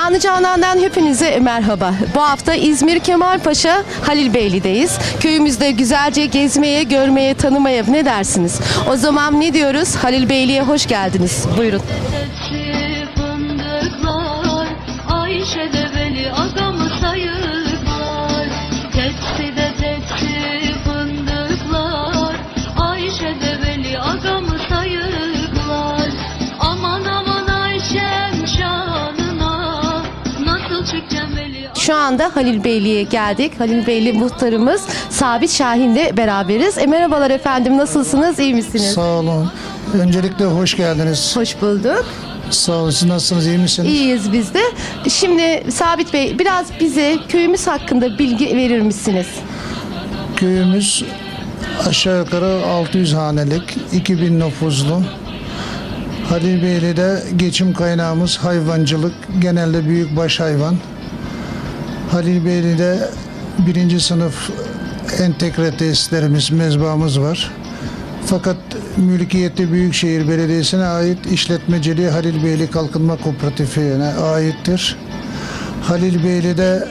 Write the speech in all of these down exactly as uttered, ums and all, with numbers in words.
Canlı Canan'dan hepinize merhaba. Bu hafta İzmir Kemalpaşa Halilbeyli'deyiz. Köyümüzde güzelce gezmeye, görmeye, tanımaya ne dersiniz? O zaman ne diyoruz? Halilbeyli'ye hoş geldiniz. Buyurun. Tepsi fındıklar, Ayşe'de veli agamı sayıklar. Tepside tepsi fındıklar, Ayşe'de veli agamı sayıklar. Aman aman Ayşem şanına, nasıl çıkacağım veli. Şu anda Halilbeyli'ye geldik. Halilbeyli muhtarımız Sabit Şahin'le beraberiz. E, merhabalar efendim, nasılsınız? İyi misiniz? Sağ olun. Öncelikle hoş geldiniz. Hoş bulduk. Sağ olun. Siz nasılsınız? İyi misiniz? İyiyiz biz de. Şimdi Sabit Bey, biraz bize köyümüz hakkında bilgi verir misiniz? Köyümüz aşağı yukarı altı yüz hanelik, iki bin nüfuzlu. Halilbeyli'de geçim kaynağımız hayvancılık, genelde büyükbaş hayvan. Halilbeyli'de birinci sınıf entegre tesislerimiz, mezbamız var. Fakat mülkiyeti Büyükşehir Belediyesi'ne ait, işletmeciliği Halilbeyli Kalkınma Kooperatifi'ne aittir. Halilbeyli'de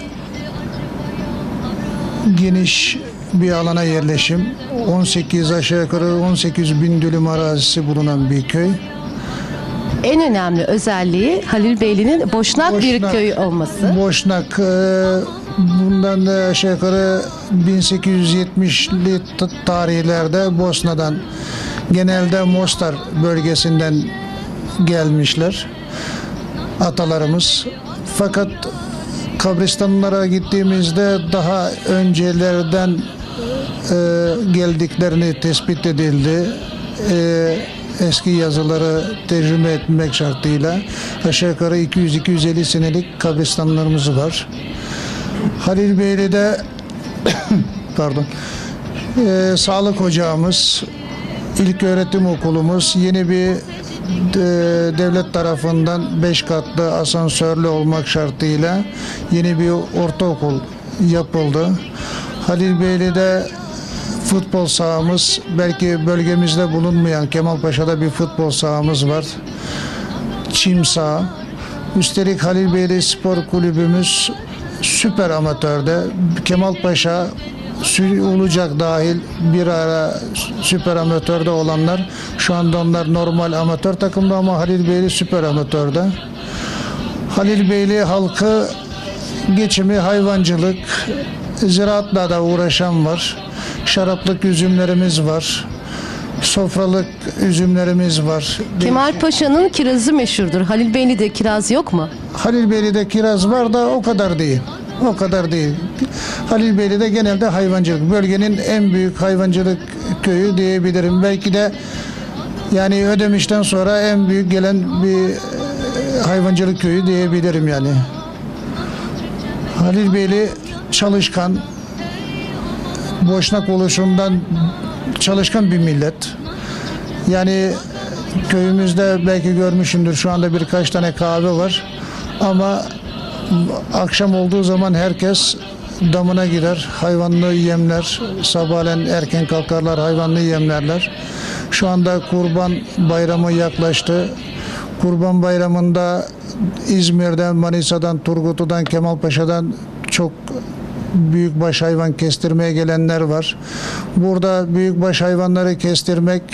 geniş bir alana yerleşim, on sekiz aşağı yukarı on sekiz bin dönüm arazisi bulunan bir köy. En önemli özelliği Halilbeyli'nin boşnak, bir Boşnak- köy olması. Boşnak, e, bundan da aşağı yukarı bin sekiz yüz yetmişli t- tarihlerde Bosna'dan, genelde Mostar bölgesinden gelmişler atalarımız. Fakat kabristanlara gittiğimizde daha öncelerden e, geldiklerini tespit edildi. E, eski yazıları tercüme etmek şartıyla aşağı yukarı iki yüz iki yüz elli senelik kabristanlarımız var. Halilbeyli'de pardon e, sağlık ocağımız, ilköğretim okulumuz, yeni bir e, devlet tarafından beş katlı asansörlü olmak şartıyla yeni bir ortaokul yapıldı. Halilbeyli'de futbol sahamız, belki bölgemizde bulunmayan Kemalpaşa'da bir futbol sahamız var. Çim saha. Üstelik Halilbeyli Spor Kulübümüz süper amatörde. Kemalpaşa, Sü- Ulucak dahil bir ara süper amatörde olanlar, şu anda onlar normal amatör takımda ama Halilbeyli süper amatörde. Halilbeyli halkı geçimi hayvancılık, ziraatla da uğraşan var. Şaraplık üzümlerimiz var. Sofralık üzümlerimiz var. Kemalpaşa'nın kirazı meşhurdur. Halilbeyli'de kiraz yok mu? Halilbeyli'de kiraz var da o kadar değil. O kadar değil. Halilbeyli'de genelde hayvancılık. Bölgenin en büyük hayvancılık köyü diyebilirim. Belki de yani Ödemiş'ten sonra en büyük gelen bir e, hayvancılık köyü diyebilirim yani. Halilbeyli çalışkan, Boşnak oluşundan çalışkan bir millet. Yani köyümüzde belki görmüşsündür, şu anda birkaç tane kahve var. Ama akşam olduğu zaman herkes damına gider, hayvanlı yemler, sabahleyin erken kalkarlar, hayvanlı yemlerler. Şu anda Kurban Bayramı yaklaştı. Kurban Bayramı'nda İzmir'den, Manisa'dan, Turgutlu'dan, Kemalpaşa'dan çok büyükbaş hayvan kestirmeye gelenler var. Burada büyükbaş hayvanları kestirmek,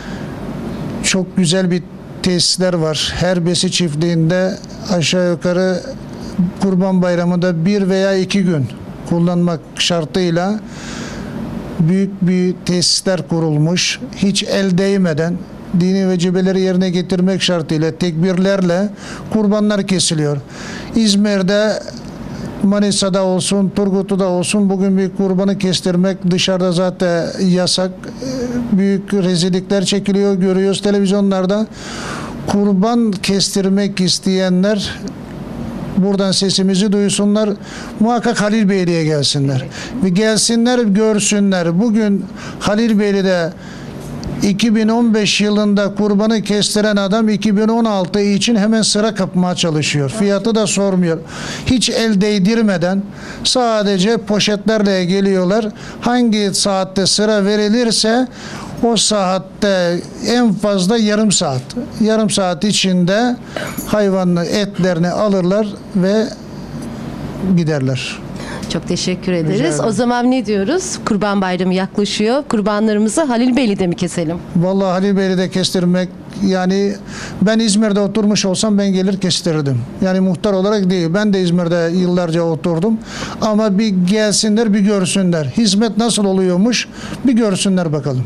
çok güzel bir tesisler var. Her besi çiftliğinde aşağı yukarı Kurban Bayramı'nda bir veya iki gün kullanmak şartıyla büyük bir tesisler kurulmuş. Hiç el değmeden dini vecibeleri yerine getirmek şartıyla tekbirlerle kurbanlar kesiliyor. İzmir'de, Manisa'da olsun, Turgutlu'da olsun bugün bir kurbanı kestirmek dışarıda zaten yasak. Büyük rezillikler çekiliyor, görüyoruz televizyonlarda. Kurban kestirmek isteyenler buradan sesimizi duysunlar. Muhakkak Halilbeyli'ye gelsinler. Ve gelsinler, görsünler. Bugün Halilbeyli'de iki bin on beş yılında kurbanı kestiren adam iki bin on altı için hemen sıra kapmaya çalışıyor. Fiyatı da sormuyor. Hiç el değdirmeden sadece poşetlerle geliyorlar. Hangi saatte sıra verilirse O saatte en fazla yarım saat. Yarım saat içinde hayvanın etlerini alırlar ve giderler. Çok teşekkür Rica ederiz. ederim. O zaman ne diyoruz? Kurban Bayramı yaklaşıyor. Kurbanlarımızı Halil Beyli'de mi keselim? Vallahi Halil Beyli'de kestirmek, yani ben İzmir'de oturmuş olsam ben gelir kestirirdim. Yani muhtar olarak değil. Ben de İzmir'de yıllarca oturdum. Ama bir gelsinler, bir görsünler. Hizmet nasıl oluyormuş bir görsünler bakalım.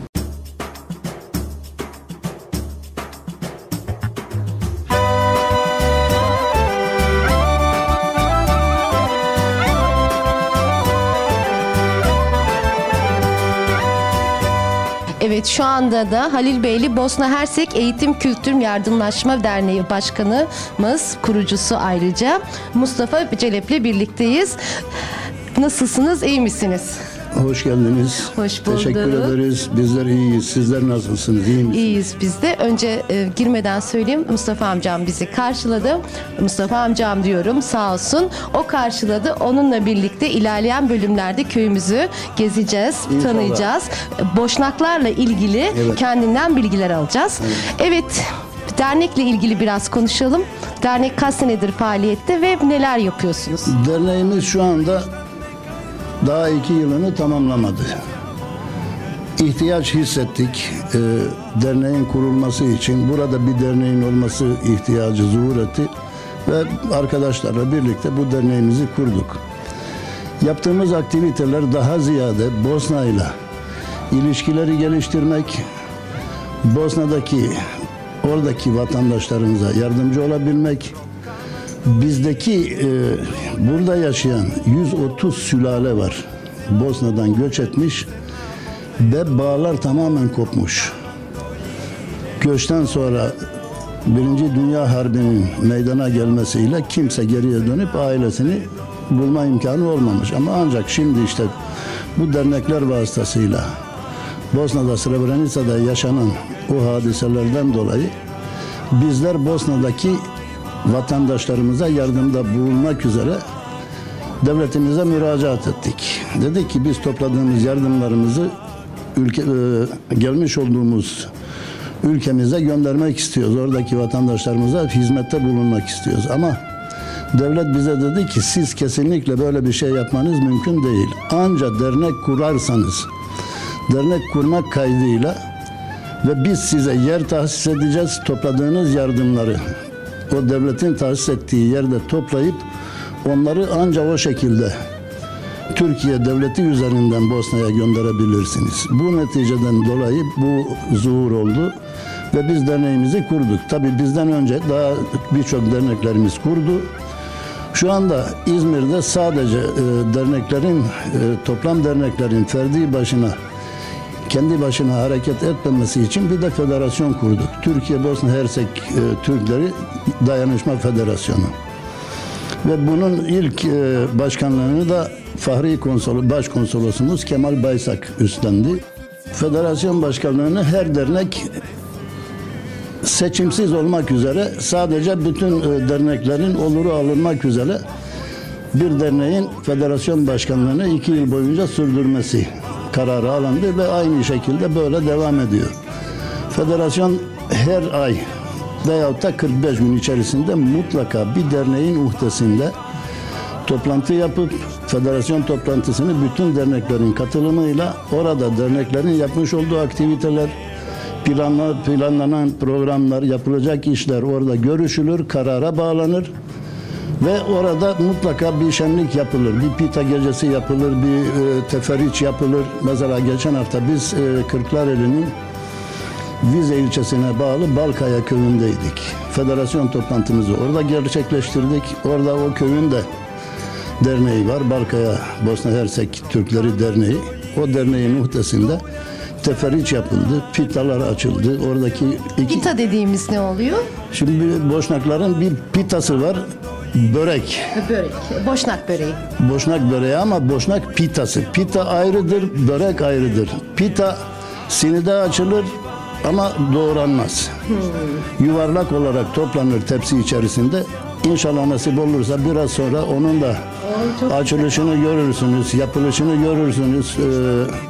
Evet, şu anda da Halil Beyli Bosna Hersek Eğitim Kültür Yardımlaşma Derneği Başkanımız, kurucusu ayrıca Mustafa Celep'le birlikteyiz. Nasılsınız, iyi misiniz? Hoş geldiniz. Hoş bulduk. Teşekkür ederiz. Bizler iyiyiz. Sizler nasılsınız? İyi misiniz? İyiyiz biz de. Önce e, girmeden söyleyeyim, Mustafa amcam bizi karşıladı. Mustafa amcam diyorum, sağ olsun. O karşıladı. Onunla birlikte ilerleyen bölümlerde köyümüzü gezeceğiz, İnşallah. tanıyacağız. Boşnaklarla ilgili Evet. kendinden bilgiler alacağız. Evet. Dernekle ilgili biraz konuşalım. Dernek kaç senedir faaliyette ve neler yapıyorsunuz? Derneğimiz şu anda daha iki yılını tamamlamadı. İhtiyaç hissettik. Ee, derneğin kurulması için burada bir derneğin olması ihtiyacı zuhur etti ve arkadaşlarla birlikte bu derneğimizi kurduk. Yaptığımız aktiviteler daha ziyade Bosna ile ilişkileri geliştirmek, Bosna'daki oradaki vatandaşlarımıza yardımcı olabilmek, bizdeki e, burada yaşayan yüz otuz sülale var. Bosna'dan göç etmiş ve bağlar tamamen kopmuş. Göçten sonra Birinci Dünya Harbi'nin meydana gelmesiyle kimse geriye dönüp ailesini bulma imkanı olmamış. Ama ancak şimdi işte bu dernekler vasıtasıyla Bosna'da, Srebrenica'da yaşanan o hadiselerden dolayı bizler Bosna'daki vatandaşlarımıza yardımda bulunmak üzere devletimize müracaat ettik. Dedik ki biz topladığımız yardımlarımızı ülke, e, gelmiş olduğumuz ülkemize göndermek istiyoruz. Oradaki vatandaşlarımıza hizmette bulunmak istiyoruz. Ama devlet bize dedi ki siz kesinlikle böyle bir şey yapmanız mümkün değil. Ancak dernek kurarsanız, dernek kurmak kaydıyla ve biz size yer tahsis edeceğiz, topladığınız yardımları o devletin tahsis ettiği yerde toplayıp onları ancak o şekilde Türkiye devleti üzerinden Bosna'ya gönderebilirsiniz. Bu neticeden dolayı bu zuhur oldu ve biz derneğimizi kurduk. Tabii bizden önce daha birçok derneklerimiz kurdu. Şu anda İzmir'de sadece e, derneklerin, e, toplam derneklerin ferdi başına kendi başına hareket etmemesi için bir de federasyon kurduk. Türkiye Bosna Hersek e, Türkleri Dayanışma Federasyonu. Ve bunun ilk e, başkanlığını da Fahri Konsolo, Başkonsolosumuz Kemal Baysak üstlendi. Federasyon başkanlığını her dernek seçimsiz olmak üzere sadece bütün e, derneklerin oluru alınmak üzere bir derneğin federasyon başkanlığını iki yıl boyunca sürdürmesi kararı alındı ve aynı şekilde böyle devam ediyor. Federasyon her ay veyahut da kırk beş gün içerisinde mutlaka bir derneğin uhdesinde toplantı yapıp federasyon toplantısını bütün derneklerin katılımıyla orada derneklerin yapmış olduğu aktiviteler, planla, planlanan programlar, yapılacak işler orada görüşülür, karara bağlanır. Ve orada mutlaka bir şenlik yapılır, bir pita gecesi yapılır, bir e, teferiç yapılır. Mesela geçen hafta biz e, Kırklareli'nin Vize ilçesine bağlı Balkaya köyündeydik. Federasyon toplantımızı orada gerçekleştirdik. Orada o köyün de derneği var, Balkaya Bosna Hersek Türkleri Derneği. O derneğin muhtesinde teferiç yapıldı, pitalar açıldı. Oradaki iki... Pita dediğimiz ne oluyor? Şimdi Boşnakların bir pitası var. Börek. Börek. Boşnak böreği. Boşnak böreği ama Boşnak pitası. Pita ayrıdır, börek ayrıdır. Pita sinide açılır ama doğranmaz. Hmm. Yuvarlak olarak toplanır tepsi içerisinde. İnşallah nasip olursa biraz sonra onun da oh, açılışını güzel. görürsünüz, yapılışını görürsünüz. Ee,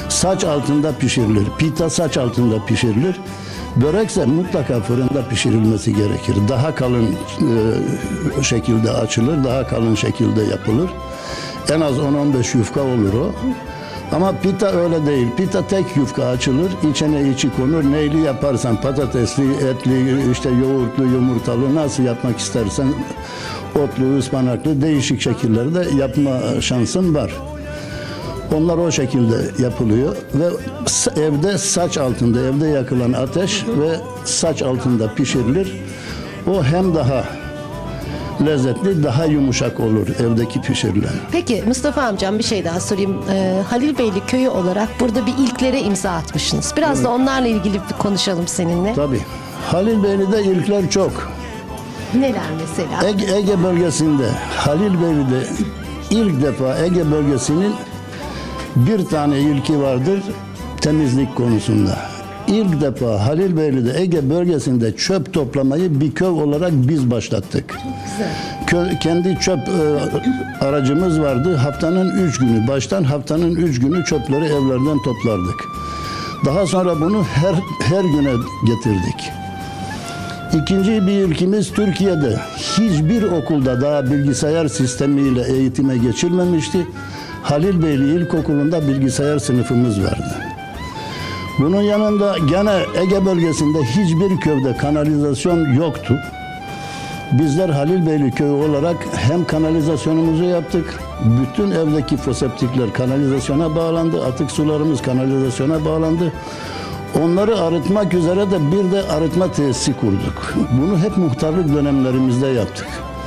saç altında pişirilir. Pita saç altında pişirilir. Börekse mutlaka fırında pişirilmesi gerekir. Daha kalın e, şekilde açılır, daha kalın şekilde yapılır. En az on on beş yufka olur o. Ama pita öyle değil. Pita tek yufka açılır, içine içi konur. Neyli yaparsan, patatesli, etli, işte yoğurtlu, yumurtalı, nasıl yapmak istersen, otlu, ıspanaklı, değişik şekillerde yapma şansın var. Onlar o şekilde yapılıyor ve evde saç altında, evde yakılan ateş ve saç altında pişirilir. O hem daha lezzetli, daha yumuşak olur evdeki pişirilen. Peki Mustafa amcam, bir şey daha sorayım. Ee, Halilbeyli köyü olarak burada bir ilklere imza atmışsınız. Biraz evet. da onlarla ilgili bir konuşalım seninle. Tabii. Halilbeyli'de ilkler çok. Neler mesela? Ege, Ege bölgesinde, Halilbeyli'de ilk defa Ege bölgesinin bir tane ilki vardır temizlik konusunda. İlk defa Halilbeyli'de Ege bölgesinde çöp toplamayı bir köy olarak biz başlattık. Köy, kendi çöp e, aracımız vardı. Haftanın üç günü, baştan haftanın üç günü çöpleri evlerden toplardık. Daha sonra bunu her her güne getirdik. İkinci bir ilkimiz, Türkiye'de hiçbir okulda daha bilgisayar sistemiyle eğitime geçilmemişti. Halilbeyli İlkokulu'nda bilgisayar sınıfımız vardı. Bunun yanında gene Ege bölgesinde hiçbir köyde kanalizasyon yoktu. Bizler Halilbeyli köyü olarak hem kanalizasyonumuzu yaptık, bütün evdeki foseptikler kanalizasyona bağlandı, atık sularımız kanalizasyona bağlandı. Onları arıtmak üzere de bir de arıtma tesisi kurduk. Bunu hep muhtarlık dönemlerimizde yaptık.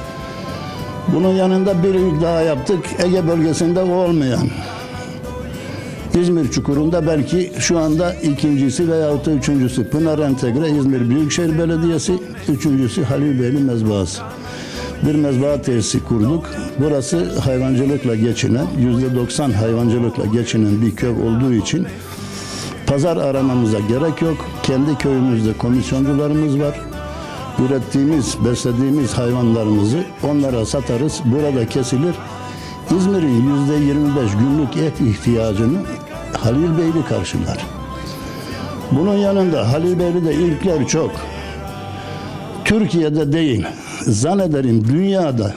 Bunun yanında bir ilk daha yaptık, Ege bölgesinde olmayan. İzmir Çukuru'nda belki şu anda ikincisi veyahut da üçüncüsü. Pınar Entegre İzmir Büyükşehir Belediyesi, üçüncüsü Halilbeyli Mezbahası. Bir mezbaha tesisi kurduk. Burası hayvancılıkla geçinen, yüzde doksan hayvancılıkla geçinen bir köy olduğu için pazar aramamıza gerek yok. Kendi köyümüzde komisyoncularımız var. Ürettiğimiz, beslediğimiz hayvanlarımızı onlara satarız. Burada kesilir. İzmir'in yüzde yirmi beş günlük et ihtiyacını Halilbeyli karşılar. Bunun yanında Halilbeyli'de ilkler çok. Türkiye'de değil, zannederim dünyada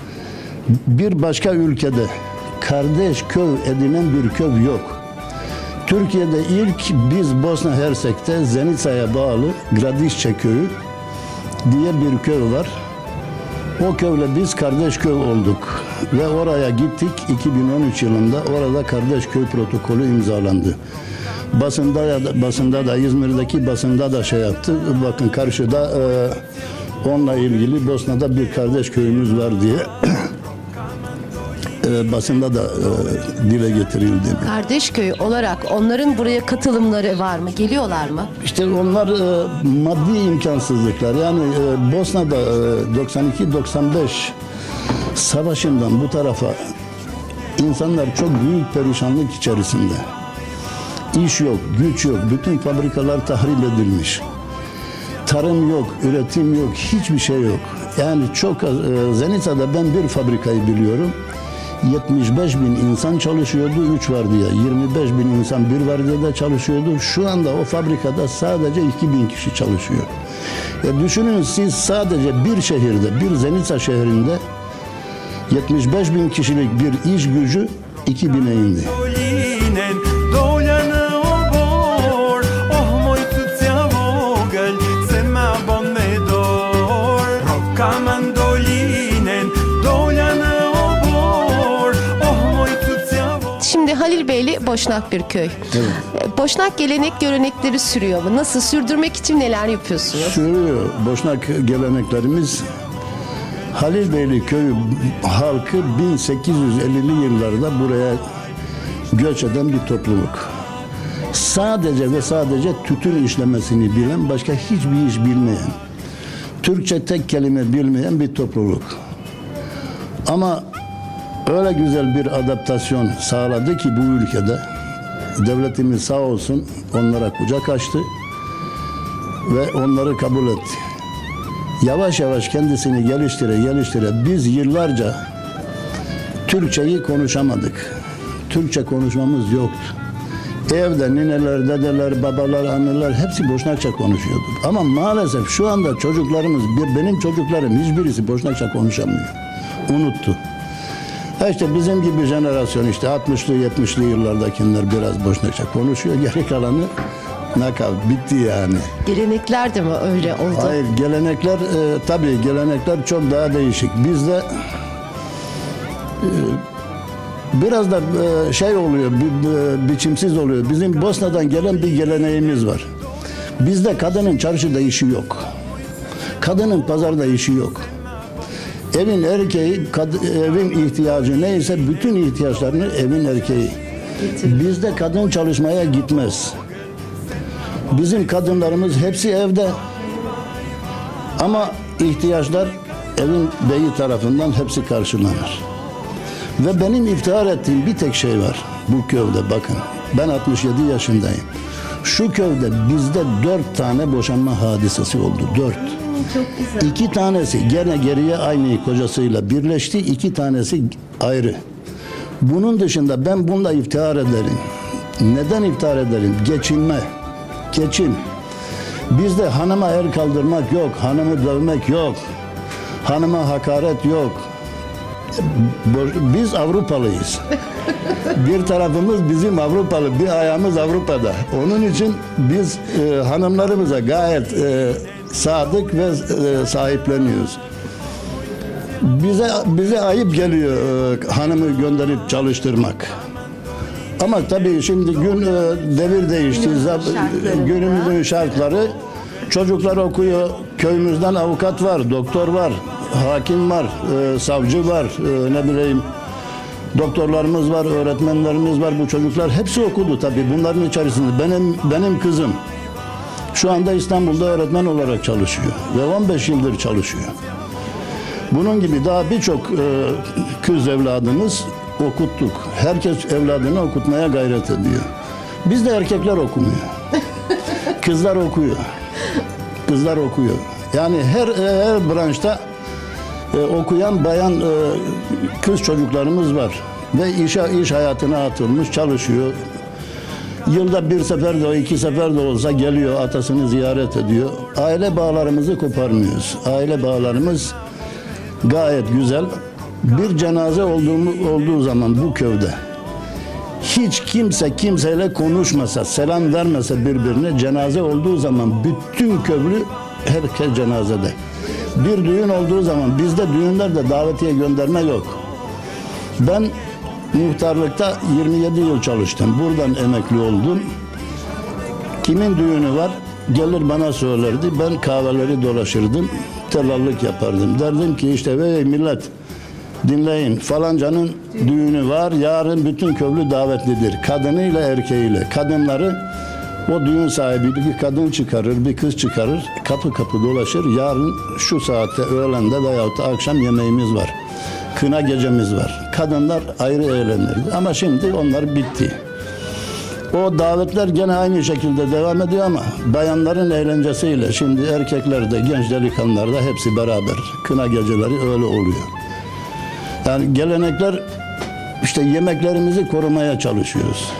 bir başka ülkede kardeş köy edinen bir köy yok. Türkiye'de ilk biz Bosna Hersek'te Zenica'ya bağlı Gradišće köyü diye bir köy var. O köyle biz kardeş köy olduk ve oraya gittik. iki bin on üç yılında orada kardeş köy protokolü imzalandı. Basında da, basında da İzmir'deki basında da şey yaptı. Bakın karşıda e, onunla ilgili Bosna'da bir kardeş köyümüz var diye e, basında da e, dile getirildi. Kardeş köyü olarak onların buraya katılımları var mı? Geliyorlar mı? İşte onlar e, maddi imkansızlıklar. Yani e, Bosna'da e, doksan iki doksan beş savaşından bu tarafa insanlar çok büyük perişanlık içerisinde. İş yok, güç yok. Bütün fabrikalar tahrip edilmiş. Tarım yok, üretim yok, hiçbir şey yok. Yani çok az, e, Zenica'da ben bir fabrikayı biliyorum. yetmiş beş bin insan çalışıyordu, üç vardiya. yirmi beş bin insan bir vardiyada çalışıyordu. Şu anda o fabrikada sadece iki bin kişi çalışıyor. E düşünün siz sadece bir şehirde, bir Zenica şehrinde yetmiş beş bin kişilik bir iş gücü iki bine indi. Şimdi Halilbeyli Boşnak bir köy. Evet. Boşnak gelenek görenekleri sürüyor mu? Nasıl, sürdürmek için neler yapıyorsunuz? Sürüyor. Boşnak geleneklerimiz Halilbeyli köyü halkı bin sekiz yüz ellili yıllarda buraya göç eden bir topluluk. Sadece ve sadece tütün işlemesini bilen, başka hiçbir iş bilmeyen, Türkçe tek kelime bilmeyen bir topluluk. Ama öyle güzel bir adaptasyon sağladı ki bu ülkede, devletimiz sağ olsun onlara kucak açtı ve onları kabul etti. Yavaş yavaş kendisini geliştire geliştire biz yıllarca Türkçeyi konuşamadık. Türkçe konuşmamız yoktu. Evde nineler, dedeler, babalar, anneler hepsi Boşnakça konuşuyordu. Ama maalesef şu anda çocuklarımız, bir benim çocuklarım hiçbirisi Boşnakça konuşamıyor. Unuttu. Ha işte bizim gibi jenerasyon işte altmışlı yetmişli yıllardakiler biraz Boşnakça konuşuyor. Geri kalanı nakal, bitti yani. Gelenekler de mi öyle oldu? Hayır, gelenekler e, tabii gelenekler çok daha değişik. Bizde e, biraz da e, şey oluyor, bi, bi, biçimsiz oluyor. Bizim Bosna'dan gelen bir geleneğimiz var. Bizde kadının çarşıda işi yok. Kadının pazarda işi yok. Evin erkeği, kad- evin ihtiyacı neyse bütün ihtiyaçlarını evin erkeği. Bizde kadın çalışmaya gitmez. Bizim kadınlarımız hepsi evde. Ama ihtiyaçlar evin beyi tarafından hepsi karşılanır. Ve benim iftihar ettiğim bir tek şey var bu köyde, bakın. Ben altmış yedi yaşındayım. Şu köyde bizde dört tane boşanma hadisesi oldu. Dört. Çok güzel. İki tanesi gene geriye aynı kocasıyla birleşti. İki tanesi ayrı. Bunun dışında ben bununla iftihar ederim. Neden iftihar ederim? Geçinme. Geçim. Bizde hanıma el kaldırmak yok. Hanımı dövmek yok. Hanıma hakaret yok. Biz Avrupalıyız. Bir tarafımız bizim Avrupalı, bir ayağımız Avrupa'da. Onun için biz e, hanımlarımıza gayet e, sadık ve e, sahipleniyoruz. Bize bize ayıp geliyor e, hanımı gönderip çalıştırmak. Ama tabii şimdi gün e, devir değişti. Günümüzün Günümüzün şartları. Çocuklar okuyor. Köyümüzden avukat var, doktor var, hakim var, e, savcı var, e, ne bileyim doktorlarımız var, öğretmenlerimiz var. Bu çocuklar hepsi okudu tabii. Bunların içerisinde benim benim kızım şu anda İstanbul'da öğretmen olarak çalışıyor ve on beş yıldır çalışıyor. Bunun gibi daha birçok e, kız evladımız okuttuk. Herkes evladını okutmaya gayret ediyor. Bizde erkekler okumuyor. Kızlar okuyor. Kızlar okuyor. Yani her her branşta e, okuyan bayan e, kız çocuklarımız var ve iş iş hayatına atılmış, çalışıyor. Yılda bir sefer de iki sefer de olsa geliyor, atasını ziyaret ediyor. Aile bağlarımızı koparmıyoruz. Aile bağlarımız gayet güzel. Bir cenaze olduğu, olduğu zaman bu köyde hiç kimse kimseyle konuşmasa, selam vermese birbirine, cenaze olduğu zaman bütün köylü herkes cenazede. Bir düğün olduğu zaman bizde düğünlerde davetiye gönderme yok. Ben muhtarlıkta yirmi yedi yıl çalıştım. Buradan emekli oldum. Kimin düğünü var gelir bana söylerdi. Ben kahveleri dolaşırdım. Tellallık yapardım. Derdim ki işte hey millet dinleyin, falancanın düğünü var. Yarın bütün köylü davetlidir. Kadınıyla erkeğiyle. Kadınları o düğün sahibi bir kadın çıkarır, bir kız çıkarır. Kapı kapı dolaşır. Yarın şu saatte öğlende veyahut da akşam yemeğimiz var. Kına gecemiz var. Kadınlar ayrı eğlenirdi. Ama şimdi onlar bitti. O davetler gene aynı şekilde devam ediyor ama bayanların eğlencesiyle şimdi erkekler de genç delikanlılar da hepsi beraber. Kına geceleri öyle oluyor. Yani gelenekler, işte yemeklerimizi korumaya çalışıyoruz.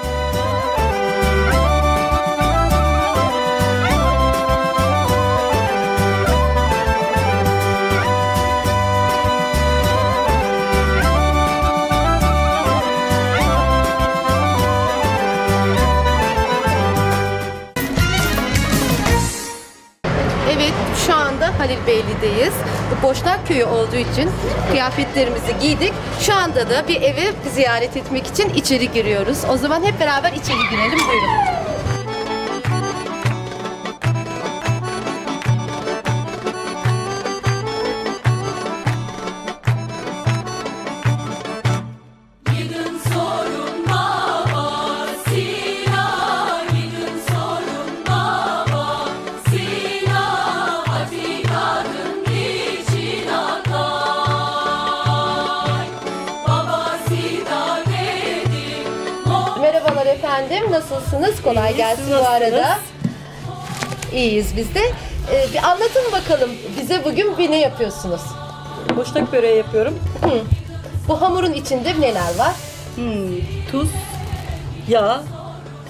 Evet, şu anda Halilbeyli'deyiz. Bu Boşnak Köyü olduğu için kıyafetlerimizi giydik. Şu anda da bir evi ziyaret etmek için içeri giriyoruz. O zaman hep beraber içeri girelim. Buyurun. Gidin sorun baba Sina, gidin sorun baba Sina, Atika'nın için akay. Baba Sina dedim. Merhabalar efendim, nasılsınız? Kolay gelsin bu arada. İyiyiz biz de. Ee, bir anlatın bakalım, bize bugün bir ne yapıyorsunuz? Boşnak böreği yapıyorum. Hı. Bu hamurun içinde neler var? Hmm, tuz, yağ,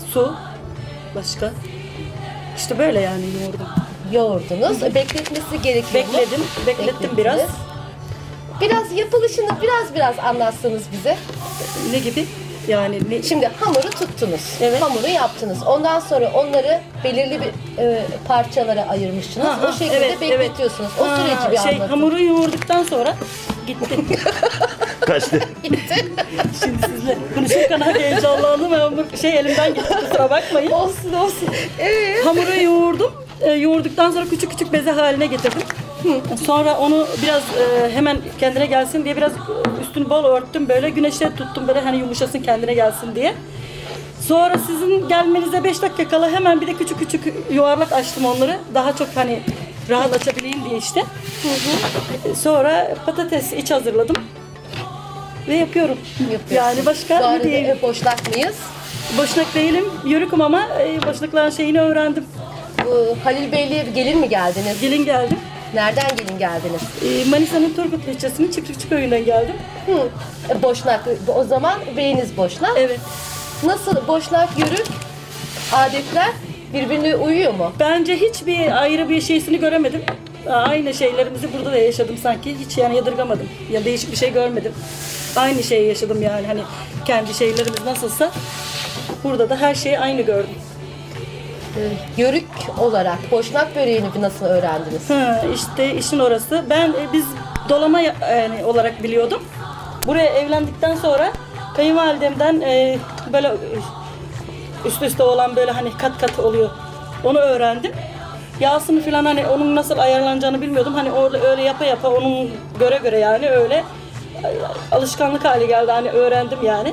su, başka. İşte böyle yani yoğurdum. Yoğurdunuz. E, Bekletmesi gerekiyor mu? Bekledim, beklettim Beklettiniz. biraz. Biraz yapılışını biraz biraz anlatsanız bize. Ne gibi? Yani ne? Şimdi hamuru tuttunuz. Evet. Hamuru yaptınız. Ondan sonra onları belirli bir e, parçalara ayırmışsınız. Ha, ha, o şekilde evet, bekletiyorsunuz. evet. O süreci Ha, bir şey, anlatın. hamuru yoğurduktan sonra gitti. Kaçtı. Şimdi sizle konuşurken heyecanlandım. Hamur şey elimden gitti, kusura bakmayın. Olsun olsun. Evet. Hamuru yoğurdum. E, yoğurduktan sonra küçük küçük beze haline getirdim. Sonra onu biraz e, hemen kendine gelsin diye biraz üstünü bol örttüm, böyle güneşte tuttum, böyle hani yumuşasın, kendine gelsin diye. Sonra sizin gelmenize beş dakika kala hemen bir de küçük küçük yuvarlak açtım onları. Daha çok hani rahat açabileyim diye işte. Sonra patates iç hazırladım ve yapıyorum. Yapıyorsunuz. Yani başka Bu ne arada diyeyim? hep boşnak mıyız? Boşnak değilim, yörüküm ama e, boşnakların şeyini öğrendim. Bu Halil Beyli'ye gelin mi geldiniz? Gelin geldim. Nereden gelin geldiniz? E, Manisa'nın Turgut ilçesinin Çiftlikçi köyünden geldim. Hı. E, Boşnak. O zaman beyiniz boşnak. Evet. Nasıl boşnak, yörük, adetler birbirine uyuyor mu? Bence hiçbir ayrı bir şeysini göremedim. Aynı şeylerimizi burada da yaşadım sanki. Hiç yani yadırgamadım. Ya değişik bir şey görmedim. Aynı şeyi yaşadım yani, hani kendi şeylerimiz nasılsa burada da her şeyi aynı gördüm. Yörük olarak boşnak böreğini nasıl öğrendiniz? Ha, işte işin orası. Ben e, biz dolama ya- yani olarak biliyordum. Buraya evlendikten sonra kayınvalidemden e, böyle e, üst üste olan böyle hani kat kat oluyor. Onu öğrendim. Yağsını falan hani onun nasıl ayarlanacağını bilmiyordum. Hani orada öyle yapa yapa onun göre göre yani öyle e, alışkanlık hali geldi. Hani öğrendim yani.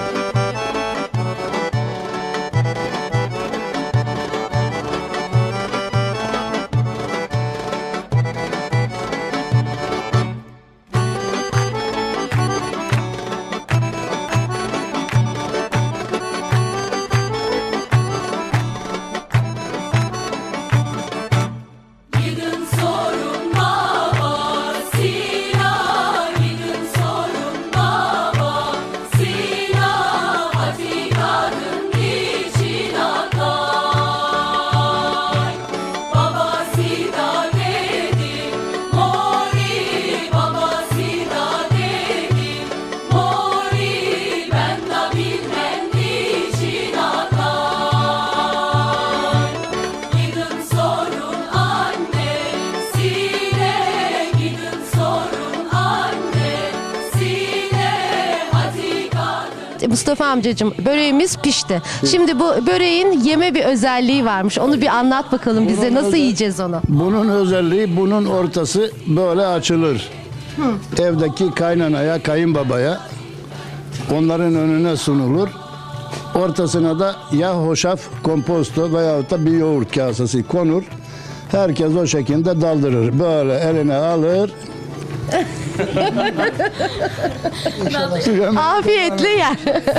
Gidin sorun babasına, gidin sorun babasına, Hatika'nın için akar. Babası da dedi, mori, babası da dedi, mori, ben de bilmem niçin akar. Gidin sorun annesine, gidin sorun annesine, Hatika'nın. Mustafa amcacığım, böreğimiz pişti. Şimdi bu böreğin yeme bir özelliği varmış. Onu bir anlat bakalım bize. Bunun Nasıl özel- yiyeceğiz onu? Bunun özelliği, bunun ortası böyle açılır. Evdeki kaynanaya, kayınbabaya onların önüne sunulur. Ortasına da ya hoşaf, komposto veyahut da bir yoğurt kasesi konur. Herkes o şekilde daldırır. Böyle eline alır. Afiyetle yer.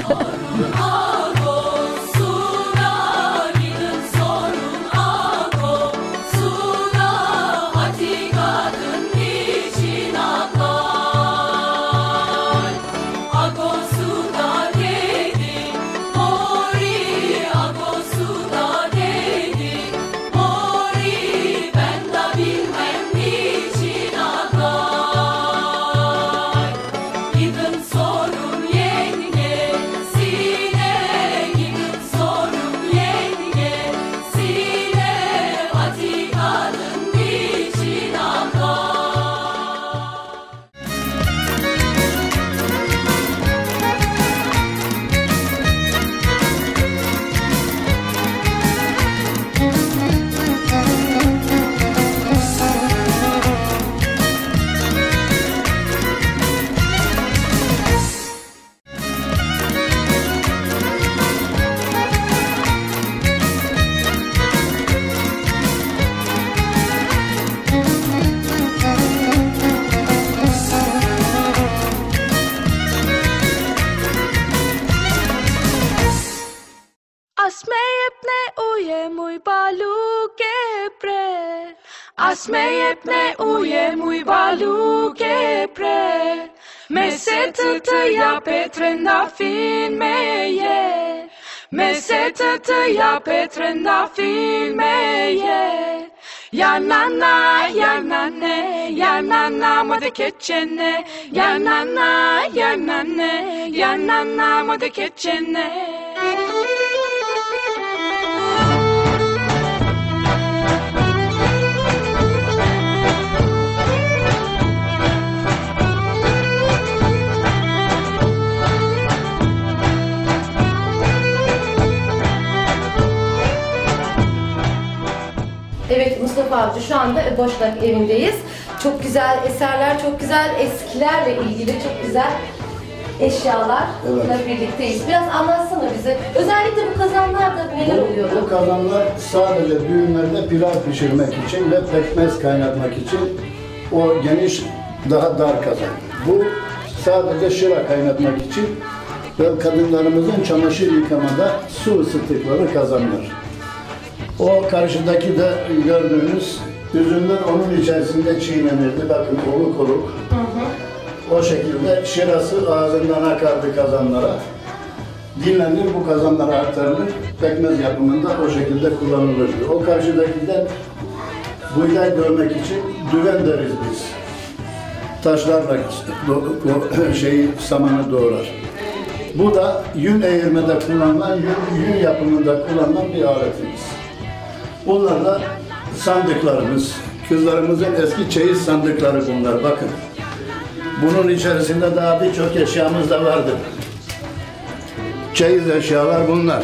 Agosuna, gidin sorun Agosuna, Hatika'nın için akar. Agosuna dedi, mori, Agosuna dedi, mori, ben de bilmem niçin akar. Gidin sorun yengesine, gidin sorun yengesine, Hatika'nın için akar. Asmejepne uje mój baluke pre. Asmejepne uje mój baluke pre. Me se të të jape tre na fin me je. Me se Petrete ya Petrenda filmeye. Ya nana, ya nane, ya nana mode keçene. Ya nana, ya nane, ya nana mode keçene. Evet Mustafa Avcı, şu anda Boşnak evindeyiz. Çok güzel eserler, çok güzel eskilerle ilgili çok güzel eşyalarla Evet. birlikteyiz. Biraz anlatsana bize. Özellikle bu kazanlarda neler Bu, oluyordu? bu kazanlar sadece düğünlerde pilav pişirmek için ve pekmez kaynatmak için o geniş, daha dar kazan. Bu sadece şıra kaynatmak için ve kadınlarımızın çamaşır yıkamada su ısıttıkları kazanlar. O karşıdaki de gördüğünüz üzümler onun içerisinde çiğnenirdi. Bakın oluk oluk. Hı hı. O şekilde şırası ağzından akardı kazanlara. Dinlenir, bu kazanlara aktarılır. Pekmez yapımında o şekilde kullanılırdı. O karşıdakinden buğday dövmek için düven deriz biz. Taşlarla o şeyi, samanı doğrar. Bu da yün eğirmede kullanılan, yün, yün yapımında kullanılan bir aletimiz. Bunlar da sandıklarımız. Kızlarımızın eski çeyiz sandıkları bunlar. Bakın. Bunun içerisinde daha birçok eşyamız da vardır. Çeyiz eşyalar bunlar.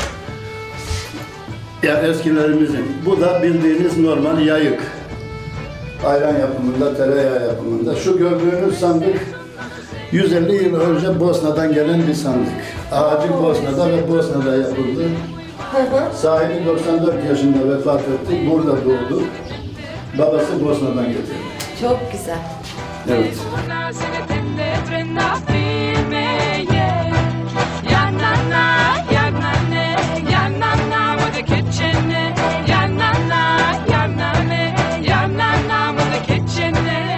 Yani eskilerimizin. Bu da bildiğiniz normal yayık. Ayran yapımında, tereyağı yapımında. Şu gördüğünüz sandık yüz elli yıl önce Bosna'dan gelen bir sandık. Ağacı Bosna'da ve Bosna'da yapıldı. Hı hı. Sahibi doksan dört yaşında vefat etti. Burada doğdu. Babası Bosna'dan getirdi. Çok güzel. Evet. Una se ne tende Petrenda filmeye. Ya nana, ya nane, ya nana mode keçene. Ya nana, ya nane, ya nana mode keçene.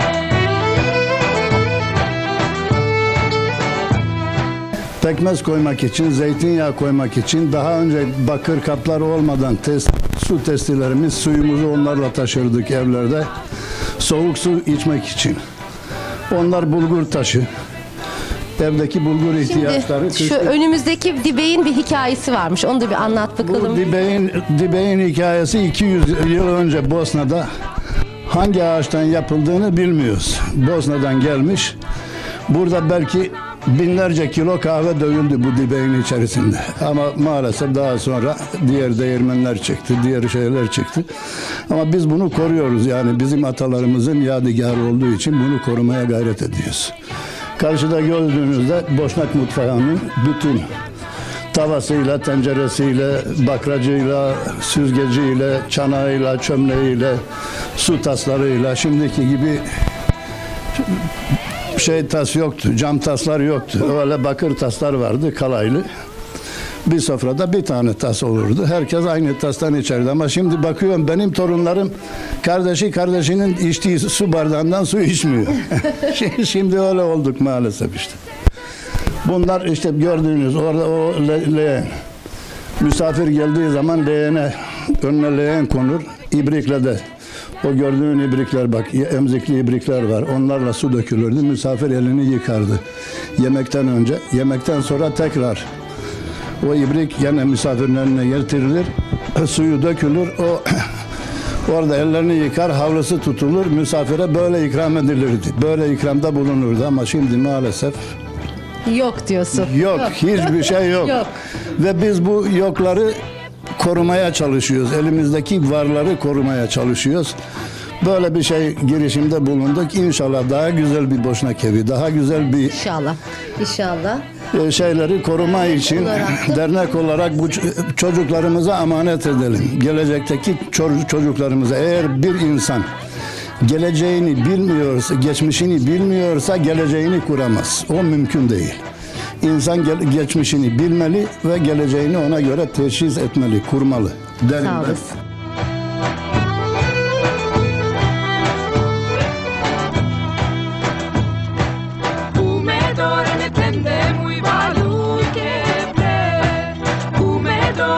Pekmez koymak için, zeytinyağı koymak için daha önce bakır kaplar olmadan test, su testilerimiz, suyumuzu onlarla taşırdık evlerde. Soğuk su içmek için. Onlar bulgur taşı. Evdeki bulgur ihtiyaçları. Şimdi şu önümüzdeki dibeğin bir hikayesi varmış. Onu da bir anlat Bu bakalım. dibeğin, dibeğin hikayesi iki yüz yıl önce Bosna'da hangi ağaçtan yapıldığını bilmiyoruz. Bosna'dan gelmiş. Burada belki binlerce kilo kahve dövüldü bu dibeğin içerisinde. Ama maalesef daha sonra diğer değirmenler çıktı, diğer şeyler çıktı. Ama biz bunu koruyoruz, yani bizim atalarımızın yadigarı olduğu için bunu korumaya gayret ediyoruz. Karşıda gördüğünüzde Boşnak mutfağının bütün tavasıyla, tenceresiyle, bakracıyla, süzgeciyle, çanağıyla, çömleğiyle, su taslarıyla, şimdiki gibi şey tas yoktu, cam taslar yoktu. Öyle bakır taslar vardı, kalaylı. Bir sofrada bir tane tas olurdu. Herkes aynı tastan içerdi. Ama şimdi bakıyorum benim torunlarım kardeşi kardeşinin içtiği su bardağından su içmiyor. Şimdi öyle olduk maalesef işte. Bunlar işte gördüğünüz orada o le, leğen. Misafir geldiği zaman leğene, önüne leğen konur, ibrikle de. O gördüğün ibrikler bak, emzikli ibrikler var. Onlarla su dökülürdü. Misafir elini yıkardı. Yemekten önce, yemekten sonra tekrar. O ibrik yine misafirin önüne getirilir. Suyu dökülür. O orada ellerini yıkar, havlusu tutulur. Misafire böyle ikram edilirdi. Böyle ikramda bulunurdu ama şimdi maalesef Yok diyorsun. yok. Hiçbir şey yok. Yok. Ve biz bu yokları korumaya çalışıyoruz. Elimizdeki varları korumaya çalışıyoruz. Böyle bir şey girişimde bulunduk. İnşallah daha güzel bir Boşnak evi, daha güzel bir İnşallah. İnşallah. e, şeyleri koruma için dernek olarak bu ç- çocuklarımıza emanet edelim. Gelecekteki ço- çocuklarımıza, eğer bir insan geleceğini bilmiyorsa, geçmişini bilmiyorsa geleceğini kuramaz. O mümkün değil. İnsan gel- geçmişini bilmeli ve geleceğini ona göre teşhis etmeli, kurmalı. Derim Sağ ben. olasın. Umedor ne tende muy baluke pre. Umedor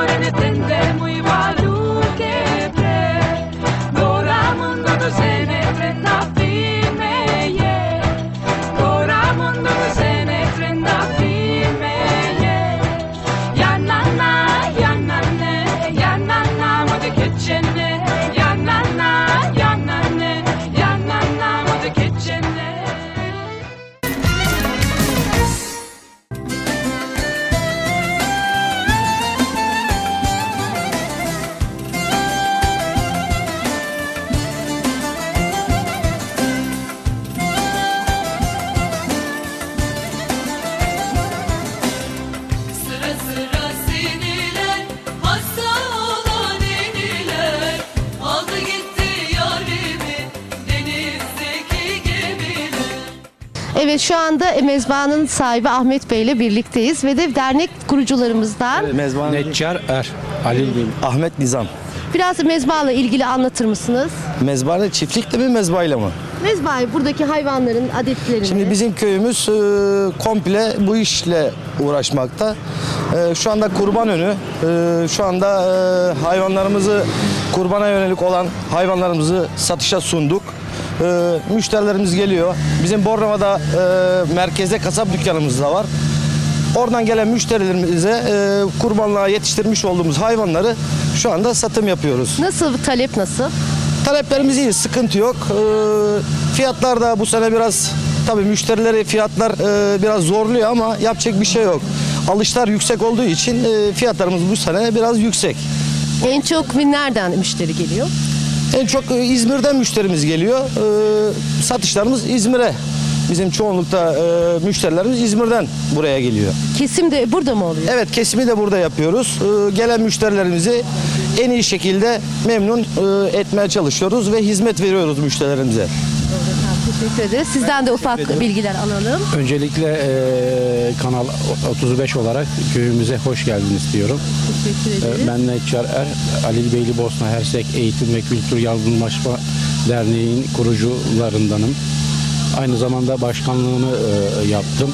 Evet, şu anda mezbahanın sahibi Ahmet Bey ile birlikteyiz ve de dernek kurucularımızdan Mezban Neccar Er, Halil Bey. Ahmet Nizam. biraz mezbahanla ilgili anlatır mısınız? Mezbahane çiftlikle mi mezbayla mı? Mezbahayı buradaki hayvanların adetlerini. Şimdi bizim köyümüz e, komple bu işle uğraşmakta. E, şu anda kurban önü. E, şu anda e, hayvanlarımızı kurbana yönelik olan hayvanlarımızı satışa sunduk. E, müşterilerimiz geliyor. Bizim Bornova'da e, merkezde kasap dükkanımız da var. Oradan gelen müşterilerimize e, kurbanlığa yetiştirmiş olduğumuz hayvanları şu anda satım yapıyoruz. Nasıl, talep nasıl? Taleplerimiz iyi, sıkıntı yok. Ee, fiyatlar da bu sene biraz, tabii müşterileri fiyatlar e, biraz zorluyor ama yapacak bir şey yok. Alışlar yüksek olduğu için e, fiyatlarımız bu sene biraz yüksek. En çok nereden müşteri geliyor? En çok e, İzmir'den müşterimiz geliyor. Ee, satışlarımız İzmir'e. Bizim çoğunlukta e, müşterilerimiz İzmir'den buraya geliyor. Kesim de burada mı oluyor? Evet, kesimi de burada yapıyoruz. Ee, gelen müşterilerimizi en iyi şekilde memnun e, etmeye çalışıyoruz ve hizmet veriyoruz müşterilerimize. Teşekkür ederiz. Sizden de ufak bilgiler alalım. Öncelikle e, Kanal otuz beş olarak köyümüze hoş geldiniz diyorum. Teşekkür E, ederiz. ben Neccar Er, Halil Beyli Bosna Hersek Eğitim ve Kültür Yardımlaşma Derneği'nin kurucularındanım. Aynı zamanda başkanlığını e, yaptım.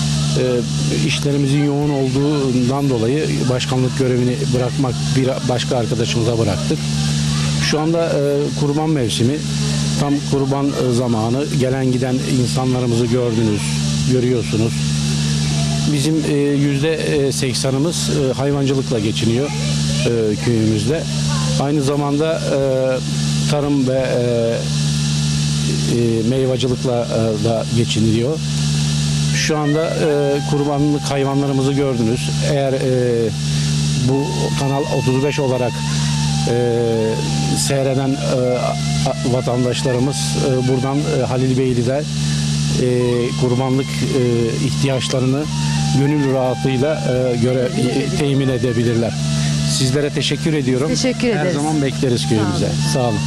E, işlerimizin yoğun olduğundan dolayı başkanlık görevini bırakmak bir başka arkadaşımıza bıraktık. Şu anda e, kurban mevsimi, tam kurban e, zamanı. Gelen giden insanlarımızı gördünüz, görüyorsunuz. Bizim e, yüzde seksanımız e, hayvancılıkla geçiniyor e, köyümüzde. Aynı zamanda e, tarım ve e, e, meyvacılıkla e, da geçiniliyor. Şu anda e, kurbanlık hayvanlarımızı gördünüz. Eğer e, bu Kanal otuz beş olarak e, seyreden e, vatandaşlarımız e, buradan e, Halil Beyli'de e, kurbanlık e, ihtiyaçlarını gönül rahatıyla e, göre e, temin edebilirler. Sizlere teşekkür ediyorum. Teşekkür Her ederiz. zaman bekleriz köyümüze. Sağ olun.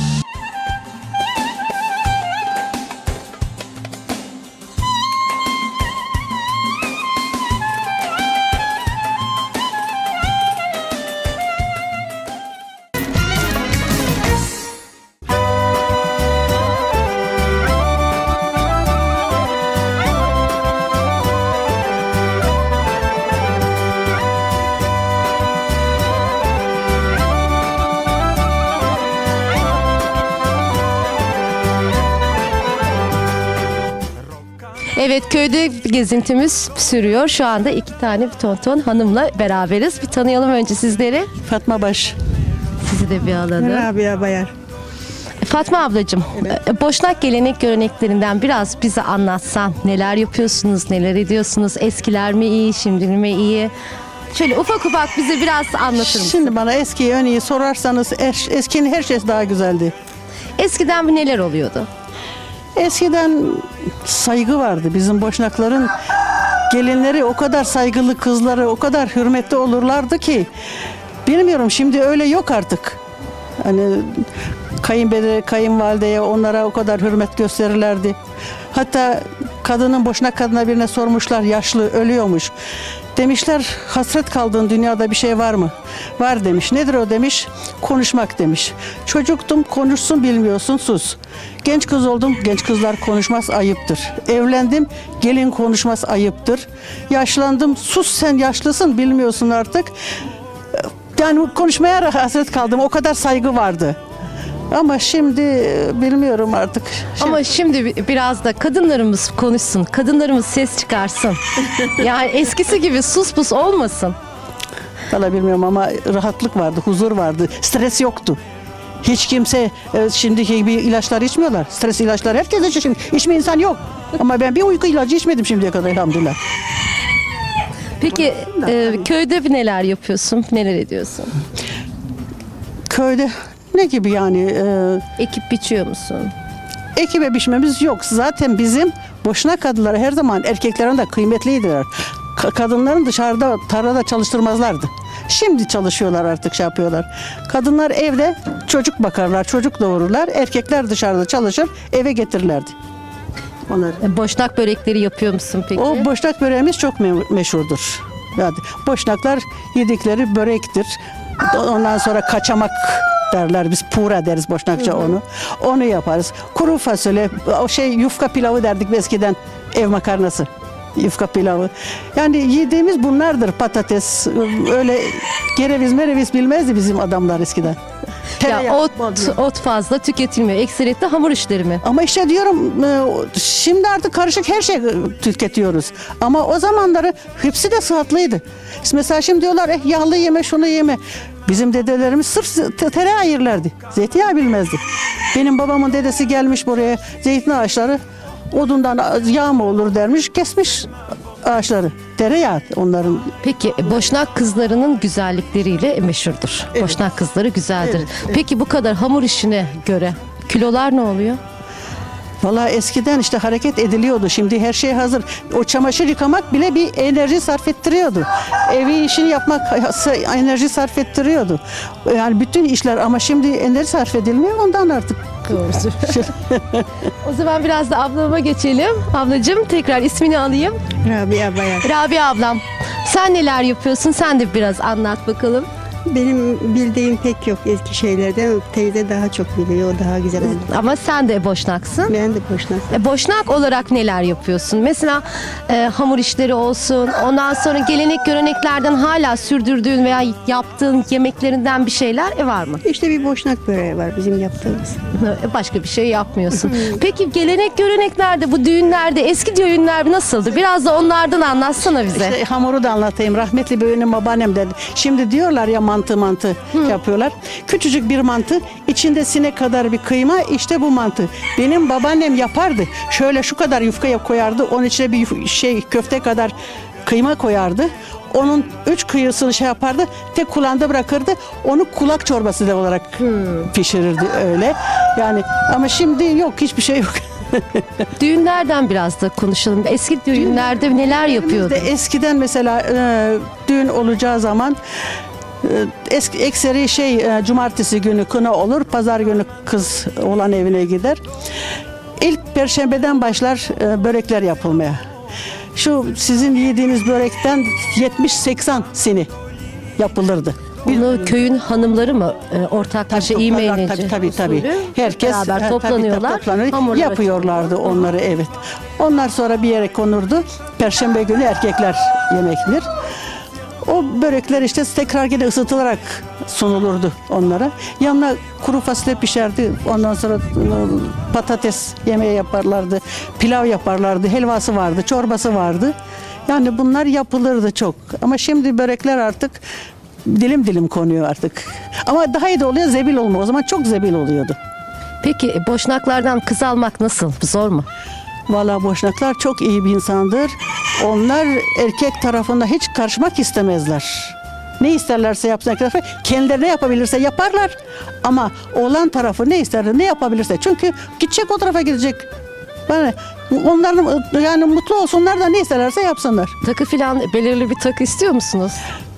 Evet, köyde gezintimiz sürüyor. Şu anda iki tane tonton hanımla beraberiz. Bir tanıyalım önce sizleri. Fatma Baş. Sizi de bir alalım. Rabia Bayar. Fatma ablacığım, e, Boşnak gelenek göreneklerinden biraz bize anlatsan. Neler yapıyorsunuz, neler ediyorsunuz? Eskiler mi iyi, şimdinin mi iyi? Şöyle ufak ufak bize biraz anlatır mısın? Şimdi bana eskiyi ön iyi sorarsanız es- eskinin her şeysi daha güzeldi. Eskiden neler oluyordu? Eskiden saygı vardı. Bizim Boşnakların gelinleri o kadar saygılı, kızları o kadar hürmetli olurlardı ki bilmiyorum, şimdi öyle yok artık. Hani kayınpedere, kayınvalideye, onlara o kadar hürmet gösterirlerdi. Hatta kadının, Boşnak kadına birine sormuşlar, yaşlı ölüyormuş. Demişler, hasret kaldığın dünyada bir şey var mı? Var demiş. Nedir o demiş? Konuşmak demiş. Çocuktum, konuşsun bilmiyorsun, sus. Genç kız oldum, genç kızlar konuşmaz, ayıptır. Evlendim, gelin konuşmaz, ayıptır. Yaşlandım, sus sen yaşlısın, bilmiyorsun artık. Yani konuşmaya hasret kaldım, o kadar saygı vardı. Ama şimdi bilmiyorum artık. Şimdi... Ama şimdi bi- biraz da kadınlarımız konuşsun, kadınlarımız ses çıkarsın. Yani eskisi gibi sus pus olmasın. Valla bilmiyorum ama rahatlık vardı, huzur vardı, stres yoktu. Hiç kimse e, şimdiki gibi ilaçlar içmiyorlar. Stres ilaçları herkes içiyor şimdi. İçme insan yok. Ama ben bir uyku ilacı içmedim şimdiye kadar elhamdülillah. Peki e, köyde neler yapıyorsun, neler ediyorsun? Köyde ne gibi yani? E, Ekip biçiyor musun? ekibe biçmemiz yok. Zaten bizim Boşnak kadınları her zaman erkeklerin de kıymetliydiler. Ka- kadınların dışarıda tarlada çalıştırmazlardı. Şimdi çalışıyorlar artık, şey yapıyorlar. Kadınlar evde çocuk bakarlar, çocuk doğururlar. Erkekler dışarıda çalışır, eve getirirlerdi. onları. E, Boşnak börekleri yapıyor musun peki? O boşnak böreğimiz çok me- meşhurdur. Yani boşnaklar yedikleri börektir. Ondan sonra kaçamak derler, biz pura deriz Boşnakça onu. Onu yaparız. Kuru fasulye, o şey yufka pilavı derdik eskiden, ev makarnası. Yufka pilavı. Yani yediğimiz bunlardır, patates. Öyle gereviz mereviz bilmezdi bizim adamlar eskiden. Ya Tereyağı, ot, bol diyor. ot fazla tüketilmiyor. Ekseriyetle hamur işleri mi? Ama işte diyorum e, şimdi artık karışık her şey tüketiyoruz. Ama o zamanları hepsi de sıhhatlıydı. Mesela şimdi diyorlar eh, yağlı yeme şunu yeme. Bizim dedelerimiz sırf te- tereyağı yerlerdi. Zeytinyağı bilmezdi. Benim babamın dedesi gelmiş buraya, zeytin ağaçları odundan yağ mı olur dermiş, kesmiş ağaçları. Tereyağı onların. Peki Boşnak kızlarının güzellikleriyle meşhurdur. Boşnak kızları güzeldir. Evet, evet. Peki bu kadar hamur işine göre kilolar ne oluyor? Vallahi eskiden işte hareket ediliyordu. Şimdi her şey hazır. O çamaşır yıkamak bile bir enerji sarf ettiriyordu. Evi işini yapmak enerji sarf ettiriyordu. Yani bütün işler, ama şimdi enerji sarf edilmiyor ondan artık. O zaman biraz da ablama geçelim. Ablacığım tekrar ismini alayım. Rabia Bayar. Rabia ablam. Sen neler yapıyorsun? Sen de biraz anlat bakalım. Benim bildiğim pek yok eski şeylerden. Teyze daha çok biliyor, o daha güzel oldu. Ama sen de Boşnaksın. Ben de Boşnak. E, Boşnak olarak neler yapıyorsun? Mesela e, hamur işleri olsun. Ondan sonra gelenek göreneklerden hala sürdürdüğün veya yaptığın yemeklerinden bir şeyler e, var mı? İşte bir Boşnak böreği var bizim yaptığımız. E, Başka bir şey yapmıyorsun. Peki gelenek göreneklerde, bu düğünlerde, eski düğünler nasıldı? Biraz da onlardan anlatsana bize. İşte hamuru da anlatayım. Rahmetli benim babaannem dedi. Şimdi diyorlar ya mantı mantı yapıyorlar. Küçücük bir mantı, içinde sinek kadar bir kıyma, işte bu mantı. Benim babaannem yapardı. Şöyle şu kadar yufka koyardı. Onun içine bir yuf- şey köfte kadar kıyma koyardı. Onun üç kıyısını şey yapardı. Tek kulağında bırakırdı. Onu kulak çorbası da olarak pişirirdi öyle. Yani ama şimdi yok, hiçbir şey yok. Düğünlerden biraz da konuşalım. Eski düğünlerde neler yapıyordun? Bizde eskiden mesela e, düğün olacağı zaman e, eski ekseri şey e, cumartesi günü kına olur, pazar günü kız olan evine gider. İlk perşembeden başlar e, börekler yapılmaya. Şu sizin yediğiniz börekten yetmiş seksen sini yapılırdı. Bunu köyün hanımları mı e, ortaklaşa iyi Toplarlar, eğlence tabii tabii tabii. usulü Herkes beraber ha, tabii, toplanıyorlar. tabii, toplanır, hamurlar yapıyorlardı onları, evet. Onlar sonra bir yere konurdu. Perşembe günü erkekler yemek yenir. O börekler işte tekrar yine ısıtılarak sunulurdu onlara. Yanına kuru fasulye pişerdi. Ondan sonra e, patates yemeği yaparlardı. Pilav yaparlardı. Helvası vardı. Çorbası vardı. Yani bunlar yapılırdı çok. Ama şimdi börekler artık dilim dilim konuyor artık. Ama daha iyi de oluyor, zebil olmuyor. O zaman çok zebil oluyordu. Peki e, Boşnaklardan kız almak nasıl? Zor mu? Vallahi Boşnaklar çok iyi bir insandır. Onlar erkek tarafında hiç karışmak istemezler. Ne isterlerse yapsınlar. Kendileri ne yapabilirse yaparlar. Ama oğlan tarafı ne ister, ne yapabilirse. Çünkü gidecek o tarafa gidecek. Yani onların yani mutlu olsunlar da ne isterlerse yapsınlar. Takı filan belirli bir takı istiyor musunuz?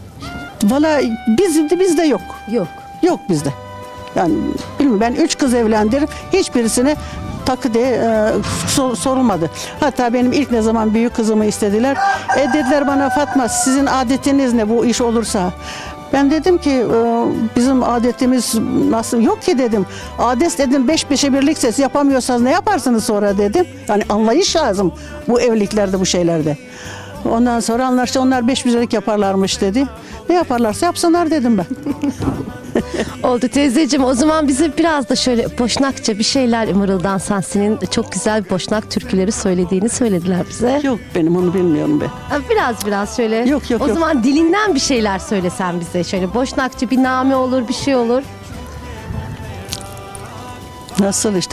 Vallahi bizde bizde yok. Yok. Yok bizde. Yani bilmiyorum, ben üç kız evlendirdim. Hiçbirisine takı diye e, sor- sorulmadı. Hatta benim ilk ne zaman büyük kızımı istediler. E dediler bana, Fatma sizin adetiniz ne bu iş olursa? Ben dedim ki e, bizim adetimiz nasıl, yok ki dedim. Adet dedim beş beşe birlik ses yapamıyorsanız ne yaparsınız sonra dedim. Yani anlayış lazım bu evliliklerde, bu şeylerde. Ondan sonra anlaştı, onlar beş birlik yaparlarmış dedi. Ne yaparlarsa yapsınlar dedim ben. Oldu teyzeciğim. O zaman bize biraz da şöyle Boşnakça bir şeyler mırıldansan. Senin çok güzel Boşnak türküleri söylediğini söylediler bize. Yok, benim onu bilmiyorum ben. Ha, Biraz biraz şöyle. Yok, yok, O yok. zaman dilinden bir şeyler söylesen bize. Şöyle Boşnakça bir name olur, bir şey olur. Nasıl işte?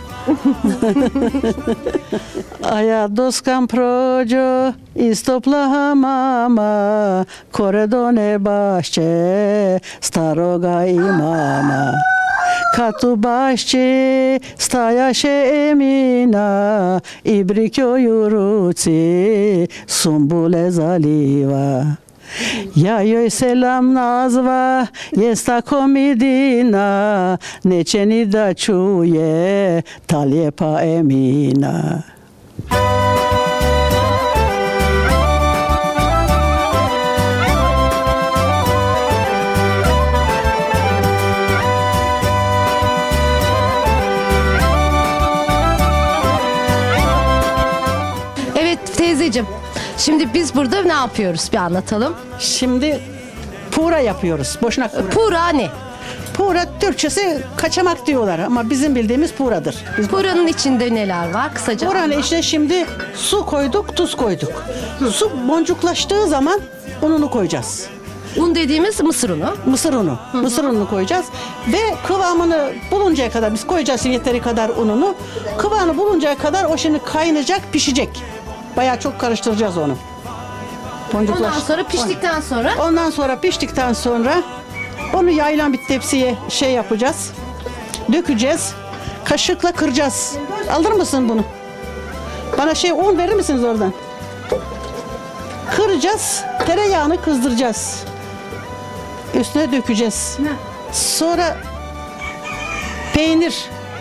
Aja doskam prođo iz topla mama, koredone bašće staroga imama. Kad u bašći stajaše Emina i brikjoj u ruci sumbule zaliva. Ja joj selam nazva, jest tako midina, neće ni da čuje ta lijepa Emina. Evet teyzeciğim. Şimdi biz burada ne yapıyoruz? Bir anlatalım. Şimdi pura yapıyoruz. Boşnak pura. Pura ne? Pura Türkçesi kaçamak diyorlar ama bizim bildiğimiz puradır. Biz Puranın içinde neler var? Kısaca Buranın anlat. içine şimdi su koyduk, tuz koyduk. Su boncuklaştığı zaman ununu koyacağız. Un dediğimiz mısır unu. Mısır unu. Mısır ununu koyacağız. Ve kıvamını buluncaya kadar biz koyacağız yeteri kadar ununu. Kıvamını buluncaya kadar o şimdi kaynayacak, pişecek. Bayağı çok karıştıracağız onu. Boncuklaş- Ondan sonra piştikten sonra Ondan sonra piştikten sonra onu yayılan bir tepsiye şey yapacağız. Dökeceğiz. Kaşıkla kıracağız. Alır mısın bunu? Bana şey un verir misiniz oradan? Kıracağız. Tereyağını kızdıracağız. Üstüne dökeceğiz. Sonra peynir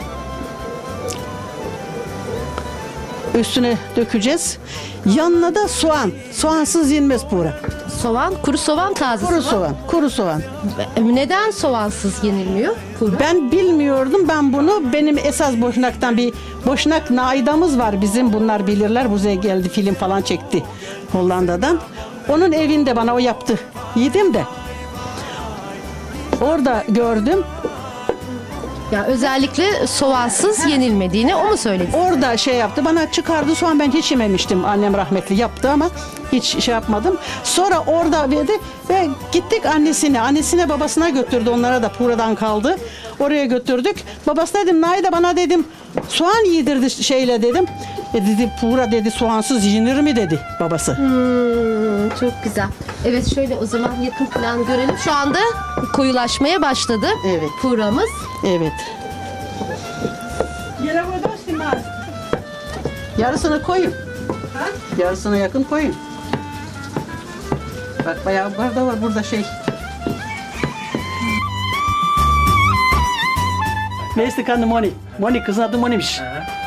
üstüne dökeceğiz. Yanına da soğan. Soğansız yenmez pura. soğan, kuru soğan, taze Kuru soğan. soğan. Kuru soğan. Neden soğansız yenilmiyor? Pura. Ben bilmiyordum ben bunu. Benim esas Boşnak'tan bir Boşnak naidamız var bizim. Bunlar bilirler. Buraya geldi film falan çekti Hollanda'dan. Onun evinde bana o yaptı. Yedim de. Orada gördüm. Ya özellikle soğansız yenilmediğini o mu söyledi? Orada şey yaptı. Bana çıkardı soğan, ben hiç yememiştim. Annem rahmetli yaptı ama hiç şey yapmadım. Sonra orada verdi ve gittik annesine. Annesine babasına götürdü. Onlara da puradan kaldı. Oraya götürdük. Babasına dedim, Naide bana dedim soğan yedirdi şeyle dedim. E dedi pura dedi soğansız yenir mi dedi babası. Hmm, çok güzel. Evet şöyle o zaman yakın plan görelim. Şu anda koyulaşmaya başladı. Evet. Puramız. Evet. Yarısını koyun. Yarısına yakın koyun. Bak bayağı var da var burada şey. Ne istikandı Moni? Moni kızın adı Moni'miş.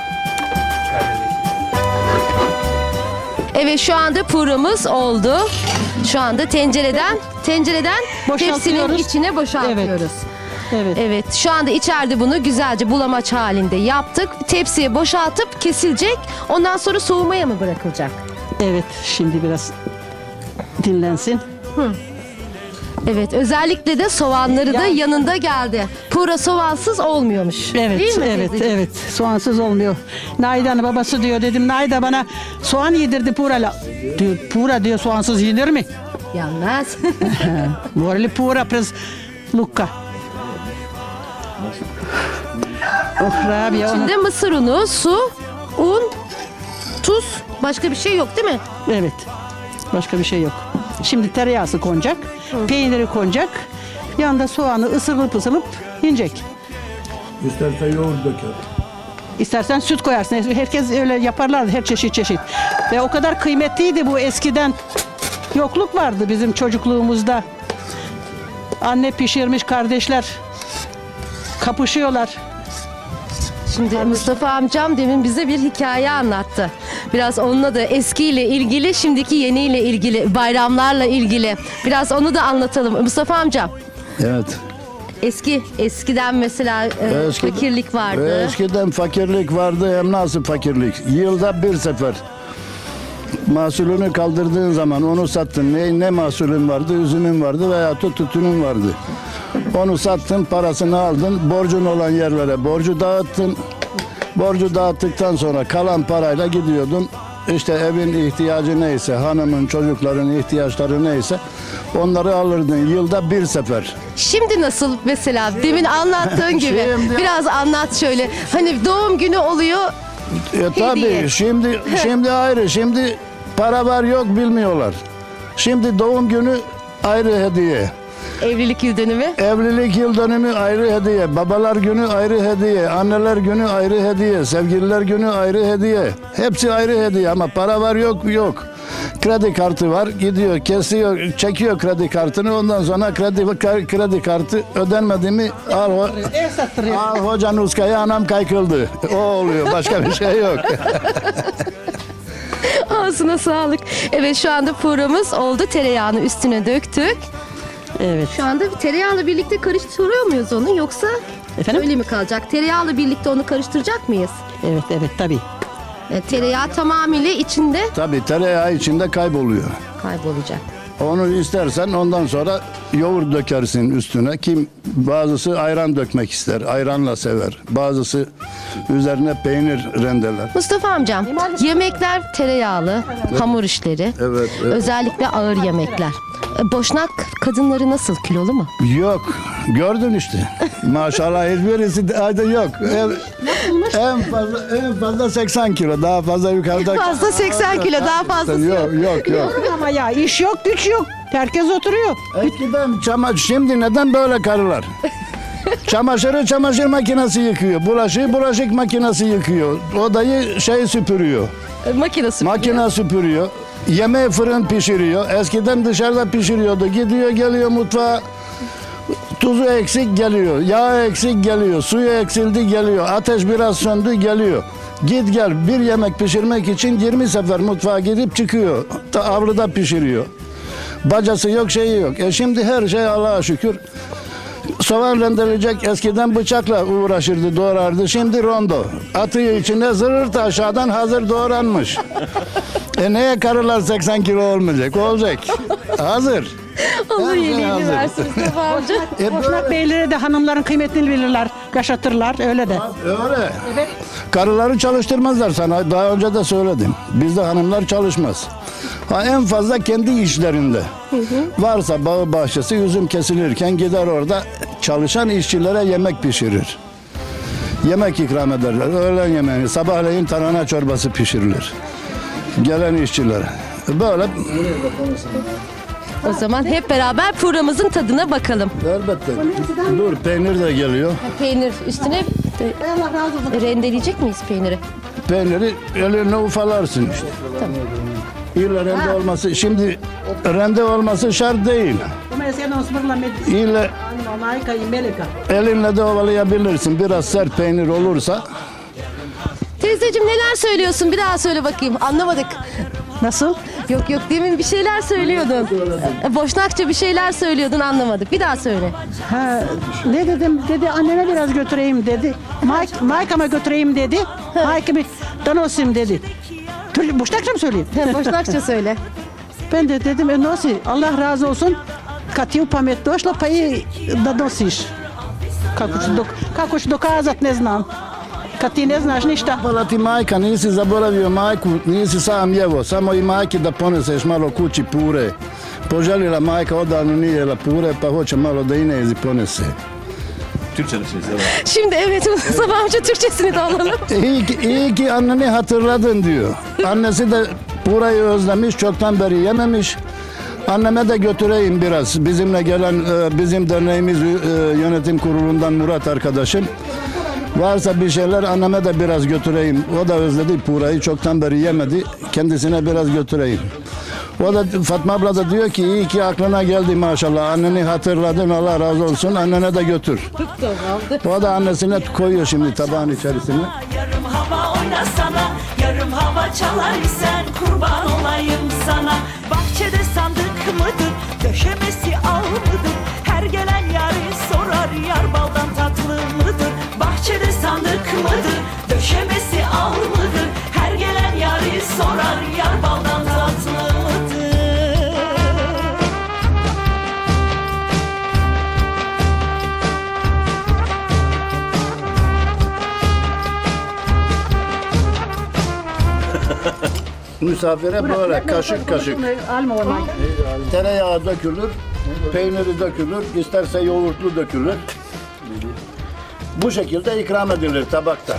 Evet şu anda puramız oldu. Şu anda tencereden tencereden tepsinin Boşaltıyoruz. içine boşaltıyoruz. Evet. Evet şu anda içeride bunu güzelce bulamaç halinde yaptık. Tepsiye boşaltıp kesilecek. Ondan sonra soğumaya mı bırakılacak? Evet şimdi biraz dinlensin. Evet özellikle de soğanları da Ya- yanında geldi. Pura soğansız olmuyormuş. Evet, Değil mi evet, teyzeciğim? evet. Soğansız olmuyor. Naida'nın babası diyor, dedim Naida bana soğan yedirdi purala. Diyor, pura diyor soğansız yenir mi? Yanmaz. Vorli pura prez Luka. Oh Rabia. İçinde mısır unu, su, un, tuz, başka bir şey yok değil mi? Evet. Başka bir şey yok. Şimdi tereyağısı konacak. Peyniri konacak. Yanında soğanı ısırılıp ısırılıp yenecek. İstersen yoğurt döker. İstersen süt koyarsın. Herkes öyle yaparlardı. Her çeşit çeşit. Ve o kadar kıymetliydi bu eskiden. Yokluk vardı bizim çocukluğumuzda. Anne pişirmiş, kardeşler kapışıyorlar. Şimdi Mustafa amcam demin bize bir hikaye anlattı. Biraz onunla da eskiyle ilgili, şimdiki yeniyle ilgili, bayramlarla ilgili. Biraz onu da anlatalım. Mustafa amcam, Evet. eski, eskiden mesela e, Eskiden- fakirlik vardı. Eskiden fakirlik vardı, hem nasıl fakirlik? Yılda bir sefer mahsulünü kaldırdığın zaman onu sattın. Ne, ne mahsulün vardı? Üzümün vardı veya tut tütünün vardı. Onu sattın, parasını aldın, borcun olan yerlere borcu dağıttın. Borcu dağıttıktan sonra kalan parayla gidiyordun. İşte evin ihtiyacı neyse, hanımın, çocukların ihtiyaçları neyse onları alırdın yılda bir sefer. Şimdi nasıl mesela demin anlattığın gibi Şimdi- biraz anlat şöyle. Hani doğum günü oluyor. E Hediye. tabii şimdi şimdi ayrı. Şimdi para var yok bilmiyorlar. Şimdi doğum günü ayrı hediye. Evlilik yıl dönümü. Evlilik yıl dönümü ayrı hediye. Babalar günü ayrı hediye. Anneler günü ayrı hediye. Sevgililer günü ayrı hediye. Hepsi ayrı hediye ama para var yok yok. Kredi kartı var, gidiyor, kesiyor, çekiyor kredi kartını. Ondan sonra kredi kredi kartı ödenmedi mi al, ho- Ev sattırıyor. al hoca nuskayı anam kaykıldı. O oluyor, başka bir şey yok. Ağzına sağlık. Evet şu anda puramız oldu. Tereyağını üstüne döktük. Evet. Şu anda tereyağla birlikte karıştırıyor muyuz onu yoksa Efendim? öyle mi kalacak? Tereyağla birlikte onu karıştıracak mıyız? Evet evet tabii. E, tereyağı tamamıyla içinde Tabii tereyağı içinde kayboluyor. kaybolacak. Onu istersen ondan sonra yoğurt dökersin üstüne. Kim bazısı ayran dökmek ister. Ayranla sever. Bazısı üzerine peynir rendeler. Mustafa amcam, yemekler tereyağlı, hamur işleri, Evet, evet. özellikle ağır yemekler. E, Boşnak kadınları nasıl, kilolu mu? Yok. Gördün işte. Maşallah hiçbirisi de yok. En, en fazla en fazla seksen kilo. Daha fazla yukarıda. Fazla seksen kilo, daha fazlası yok. Yok yok yok. Ama ya iş yok güç yok. Herkes oturuyor. Eskiden çamaşır, şimdi neden böyle karılar? Çamaşırı çamaşır makinesi yıkıyor. Bulaşığı bulaşık makinesi yıkıyor. Odayı şey süpürüyor. E, Makine süpürüyor. Makine süpürüyor. Yemeği fırın pişiriyor. Eskiden dışarıda pişiriyordu. Gidiyor geliyor mutfağa. Tuzu eksik geliyor. Yağ eksik geliyor. Suyu eksildi geliyor. Ateş biraz söndü geliyor. Git gel bir yemek pişirmek için yirmi sefer mutfağa gidip çıkıyor. Ta avluda pişiriyor. Bacası yok şeyi yok. E şimdi her şey Allah'a şükür. Soğan rendeleyecek eskiden bıçakla uğraşırdı doğrardı. Şimdi rondo. Atıyor içine zırırt aşağıdan hazır doğranmış. E neye karılar seksen kilo olmayacak? Olacak. Hazır. Allah Her şey iyiliğini hazır. versin Mustafa amca. E Boşnak beyleri de hanımların kıymetini bilirler. Yaşatırlar öyle de. Öyle. Karıları çalıştırmazlar sana. Daha önce de söyledim. Bizde hanımlar çalışmaz. Ha, en fazla kendi işlerinde. Varsa bağ bahçesi üzüm kesilirken gider orada çalışan işçilere yemek pişirir. Yemek ikram ederler. Öğlen yemeğini, sabahleyin tarhana çorbası pişirilir. Gelen işçilere. Böyle O zaman hep beraber puramızın tadına bakalım. elbette. Dur peynir de geliyor. Peynir üstüne e, rendeleyecek miyiz peyniri? Peyniri eline ufalarsın işte. İlle rende olması, şimdi rende olması şart değil. İlle elinle de ovalayabilirsin. Biraz sert peynir olursa. Teyzeciğim neler söylüyorsun? Bir daha söyle bakayım. Anlamadık. Nasıl? Yok yok demin bir şeyler söylüyordun. E, Boşnakça bir şeyler söylüyordun anlamadık. Bir daha söyle. Ha, ne dedim? Dedi annene biraz götüreyim dedi. Mike, Mike'ama götüreyim dedi. Mike'ımı danosim dedi. Türkçe, Boşnakça mı söyleyeyim? Boşnakça söyle. Ben de dedim e nosi Allah razı olsun. Katiu pamet došla pa i da nosiš. Kako ću, dok, kako ću dokazat ne znam. Kad ti ne znaš ništa. Hvala ti majka, nisi zaboravio majku, nisi sam jevo, samo i majki da poneseš malo kući pure. Poželila majka, odavno nije jela pure, pa hoće malo da Inezi ponese. Türkçeleşiniz evet. Şimdi evet Mustafa amca Türkçesini de alalım. İyi ki, iyi ki anneni hatırladın diyor. Annesi de burayı özlemiş, çoktan beri yememiş. Anneme de götüreyim biraz. Bizimle gelen e, bizim derneğimiz e, yönetim kurulundan Murat arkadaşım. Varsa bir şeyler anneme de biraz götüreyim. O da özledi burayı, çoktan beri yemedi. Kendisine biraz götüreyim. O da Fatma abla da diyor ki iyi ki aklına geldi maşallah. Anneni hatırladın, Allah razı olsun. Annene de götür. O da annesine koyuyor şimdi tabağın içerisine. Yarım hava oynasana, yarım hava çalar isen kurban olayım sana. Bahçede sandık mıdır, döşemesi al mıdır? Her gelen yarı sorar, yar baldan tatlı mıdır? Bahçede sandık mıdır, döşemesi al mıdır? Her gelen yarı sorar, yar baldan tatlı mıdır? Misafire böyle kaşık kaşık tereyağı dökülür, peyniri dökülür, isterse yoğurtlu dökülür. Bu şekilde ikram edilir tabakta.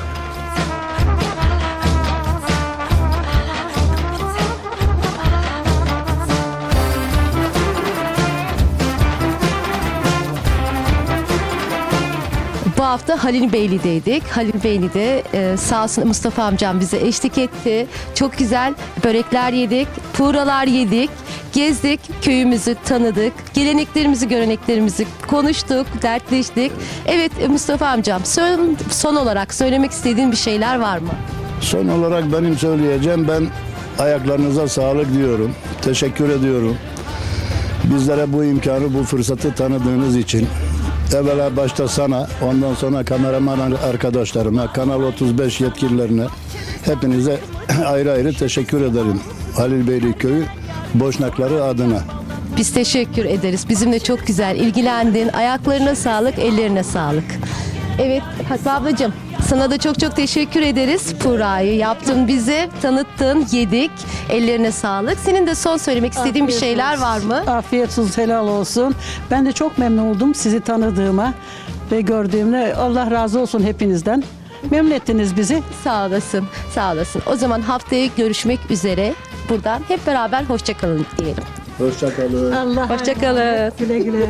Bu hafta Halil Beyli'deydik. Halil Beyli'de e, sağ olsun Mustafa amcam bize eşlik etti. Çok güzel börekler yedik, puğralar yedik, gezdik, köyümüzü tanıdık, geleneklerimizi, göreneklerimizi konuştuk, dertleştik. Evet e, Mustafa amcam son, son olarak söylemek istediğin bir şeyler var mı? Son olarak benim söyleyeceğim, ben ayaklarınıza sağlık diyorum. Teşekkür ediyorum. Bizlere bu imkanı, bu fırsatı tanıdığınız için. Evvela başta sana, ondan sonra kameraman arkadaşlarıma, Kanal otuz beş yetkililerine, hepinize ayrı ayrı teşekkür ederim. Halilbeyli Köyü Boşnakları adına. Biz teşekkür ederiz. Bizimle çok güzel ilgilendin. Ayaklarına sağlık, ellerine sağlık. Evet Hasbe ablacığım, sana da çok çok teşekkür ederiz. Pura'yı yaptın bize, tanıttın, yedik. Ellerine sağlık. Senin de son söylemek istediğin bir Afiyet şeyler olsun. var mı? Afiyet olsun, helal olsun. Ben de çok memnun oldum sizi tanıdığıma ve gördüğümde. Allah razı olsun hepinizden. Memnun ettiniz bizi. Sağ olasın, sağ olasın. O zaman haftaya görüşmek üzere. Buradan hep beraber hoşça kalın diyelim. Hoşçakalın. Allah Hoşça kalın. güle güle.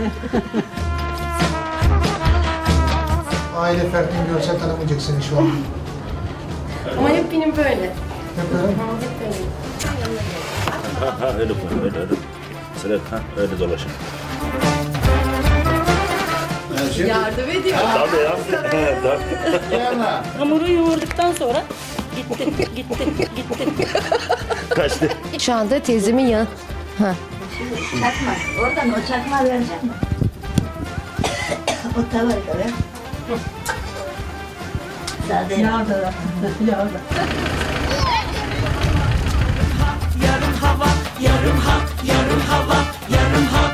Aile fertini görse tanımayacak seni şu an. Ama hep benim böyle. Hep öyle. Ha ha öyle koy öyle öyle. Sıra ha öyle dolaşın. Yardım ediyor. Tabii ya. Hamuru yoğurduktan sonra gitti, gitti, gitti. Kaçtı. Şu anda teyzemin yanı. Ha. Çakma. Oradan o çakma verecek mi? O tavayı da ver. Sade. Yağda. Yağda. Yarım hava, yarım hak, yarım hava, yarım hak.